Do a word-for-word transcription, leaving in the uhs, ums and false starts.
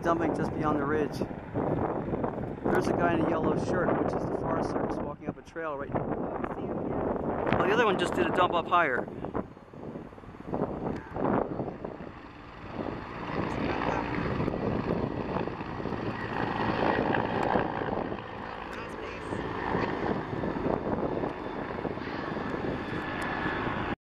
dumping just beyond the ridge. There's a guy in a yellow shirt, which is the Forest Service walking up a trail right now. Well, the other one just did a dump up higher.